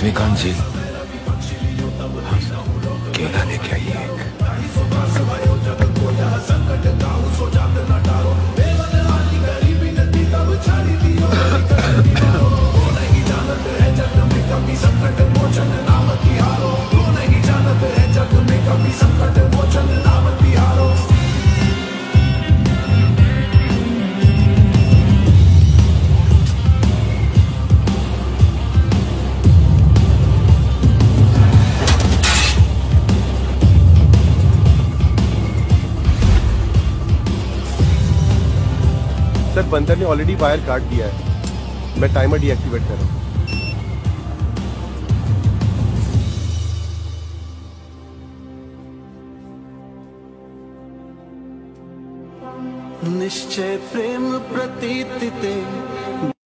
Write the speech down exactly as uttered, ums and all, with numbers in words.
लक्ष्मीकांत जी, केला लेके आइए एक। सर बंदर ने ऑलरेडी वायर काट दिया है, मैं टाइमर डीएक्टिवेट कर रहा हूँ। निश्चय प्रेम प्रतीति ते